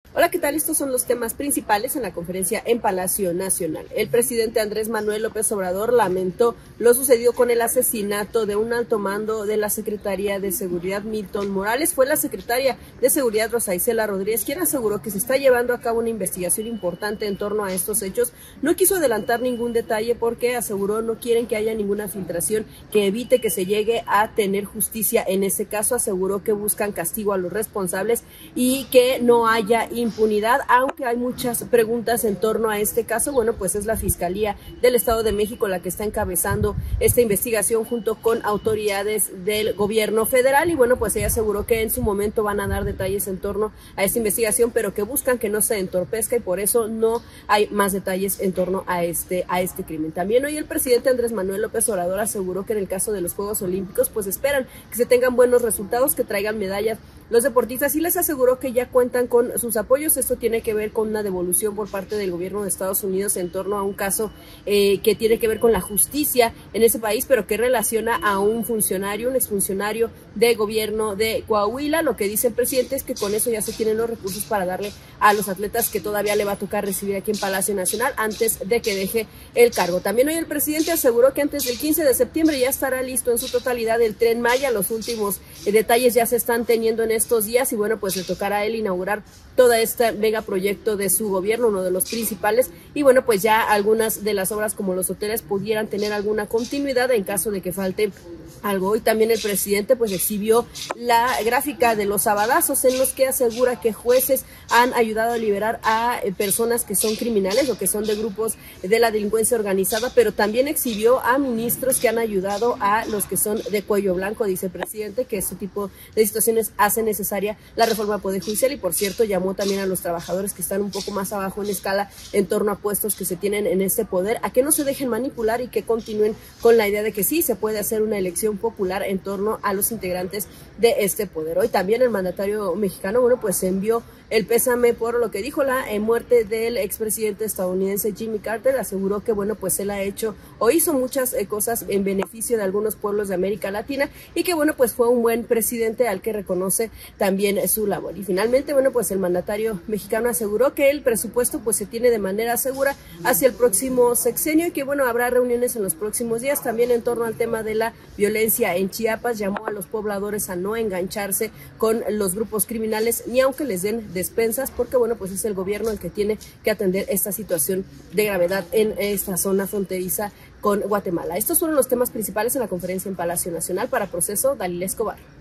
Hola, ¿qué tal? Estos son los temas principales en la conferencia en Palacio Nacional. El presidente Andrés Manuel López Obrador lamentó lo sucedido con el asesinato de un alto mando de la Secretaría de Seguridad, Milton Morales. Fue la secretaria de Seguridad, Rosa Isela Rodríguez, quien aseguró que se está llevando a cabo una investigación importante en torno a estos hechos. No quiso adelantar ningún detalle porque aseguró no quieren que haya ninguna filtración que evite que se llegue a tener justicia en ese caso. Aseguró que buscan castigo a los responsables y que no haya impunidad, aunque hay muchas preguntas en torno a este caso. Bueno, pues es la Fiscalía del Estado de México la que está encabezando esta investigación junto con autoridades del gobierno federal y bueno, pues ella aseguró que en su momento van a dar detalles en torno a esta investigación, pero que buscan que no se entorpezca y por eso no hay más detalles en torno a este crimen. También hoy el presidente Andrés Manuel López Obrador aseguró que en el caso de los Juegos Olímpicos pues esperan que se tengan buenos resultados, que traigan medallas los deportistas, y les aseguró que ya cuentan con sus apoyos. Esto tiene que ver con una devolución por parte del gobierno de Estados Unidos en torno a un caso que tiene que ver con la justicia en ese país, pero que relaciona a un funcionario, un exfuncionario de gobierno de Coahuila. Lo que dice el presidente es que con eso ya se tienen los recursos para darle a los atletas que todavía le va a tocar recibir aquí en Palacio Nacional antes de que deje el cargo. También hoy el presidente aseguró que antes del 15 de septiembre ya estará listo en su totalidad el Tren Maya. Los últimos detalles ya se están teniendo en estos días y bueno, pues le tocará a él inaugurar toda este megaproyecto de su gobierno, uno de los principales, y bueno, pues ya algunas de las obras como los hoteles pudieran tener alguna continuidad en caso de que falte algo. Hoy también el presidente pues exhibió la gráfica de los sabadazos en los que asegura que jueces han ayudado a liberar a personas que son criminales o que son de grupos de la delincuencia organizada, pero también exhibió a ministros que han ayudado a los que son de cuello blanco. Dice el presidente que este tipo de situaciones hace necesaria la reforma al Poder Judicial y por cierto llamó también a los trabajadores que están un poco más abajo en escala en torno a puestos que se tienen en este poder a que no se dejen manipular y que continúen con la idea de que sí se puede hacer una elección popular en torno a los integrantes de este poder. Hoy también el mandatario mexicano, bueno, pues envió el pésame por lo que dijo la muerte del expresidente estadounidense Jimmy Carter. Aseguró que bueno, pues él ha hecho o hizo muchas cosas en beneficio de algunos pueblos de América Latina y que bueno, pues fue un buen presidente al que reconoce también su labor. Y finalmente, bueno, pues el mandatario mexicano aseguró que el presupuesto pues se tiene de manera segura hacia el próximo sexenio y que bueno, habrá reuniones en los próximos días también en torno al tema de la violencia en Chiapas. Llamó a los pobladores a no engancharse con los grupos criminales ni aunque les den despensas, porque bueno, pues es el gobierno el que tiene que atender esta situación de gravedad en esta zona fronteriza con Guatemala. Estos fueron los temas principales en la conferencia en Palacio Nacional. Para Proceso, Dalila Escobar.